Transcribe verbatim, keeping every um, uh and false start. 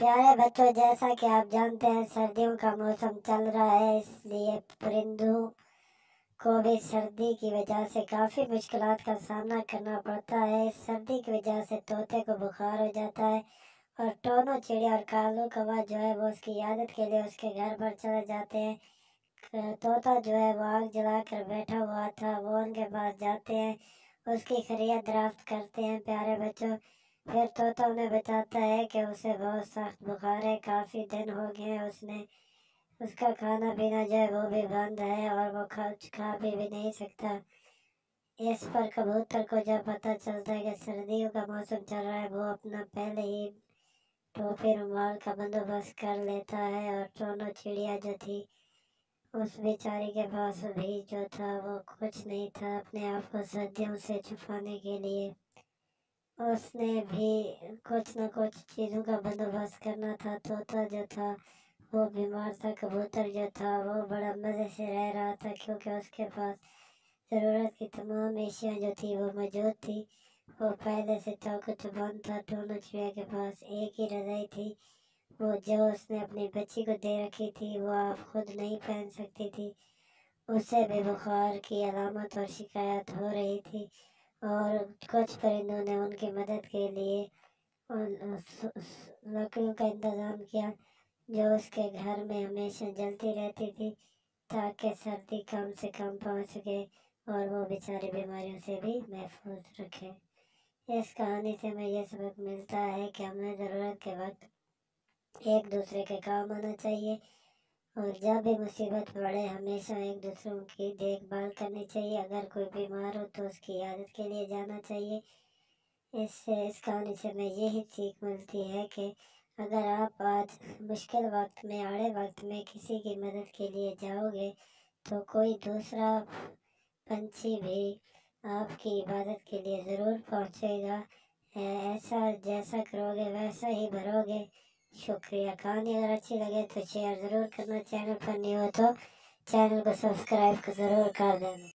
प्यारे बच्चों, जैसा कि आप जानते हैं सर्दियों का मौसम चल रहा है, इसलिए परिंदों को भी सर्दी की वजह से काफ़ी मुश्किलात का सामना करना पड़ता है। सर्दी की वजह से तोते को बुखार हो जाता है और टोनों चिड़िया और कालू कौवा जो है वो उसकी आदत के लिए उसके घर पर चले जाते हैं। तोता जो है वो आग जला कर बैठा हुआ था, वो उनके पास जाते हैं, उसकी खैरियत दराफ्त करते हैं। प्यारे बच्चों, फिर तोता उन्हें बताता है कि उसे बहुत सख्त बुखार है, काफ़ी दिन हो गए हैं उसने उसका खाना पीना जो है वो भी बंद है और वो खा खा पी भी नहीं सकता। इस पर कबूतर को जब पता चलता है कि सर्दियों का मौसम चल रहा है, वो अपना पहले ही टोपी रुमाल का बंदोबस्त कर लेता है। और दोनों चिड़िया जो थी, उस बेचारी के पास भी जो था वो कुछ नहीं था अपने आप को सर्दियों से छुपाने के लिए। उसने भी कुछ न कुछ चीज़ों का बंदोबस्त करना था। तोता जो था वो बीमार था, कबूतर जो था वो बड़ा मज़े से रह रहा था, क्योंकि उसके पास ज़रूरत की तमाम एशिया जो थी वो मौजूद थी। वो पहले से ताकतवर था। दोनों चिड़िया के पास एक ही रज़ाई थी, वो जो उसने अपनी बच्ची को दे रखी थी वो आप खुद नहीं पहन सकती थी। उससे भी बुखार की अलामत और शिकायत हो रही थी और कुछ परिंदों ने उनकी मदद के लिए लकड़ियों का इंतज़ाम किया जो उसके घर में हमेशा जलती रहती थी, ताकि सर्दी कम से कम पहुंच सके और वो बेचारे बीमारियों से भी महफूज रखे। इस कहानी से हमें यह सबक मिलता है कि हमें ज़रूरत के वक्त एक दूसरे के काम आना चाहिए और जब भी मुसीबत पड़े हमेशा एक दूसरों की देखभाल करनी चाहिए। अगर कोई बीमार हो तो उसकी आदत के लिए जाना चाहिए। इससे इस कहानी से हमें यही सीख मिलती है कि अगर आप आज मुश्किल वक्त में, आड़े वक्त में किसी की मदद के लिए जाओगे तो कोई दूसरा पंछी भी आपकी इबादत के लिए ज़रूर पहुंचेगा। ऐसा जैसा करोगे वैसा ही भरोगे। शुक्रिया। कहानी अगर अच्छी लगे तो शेयर ज़रूर करना, चैनल पर नहीं हो तो चैनल को सब्सक्राइब ज़रूर कर देना।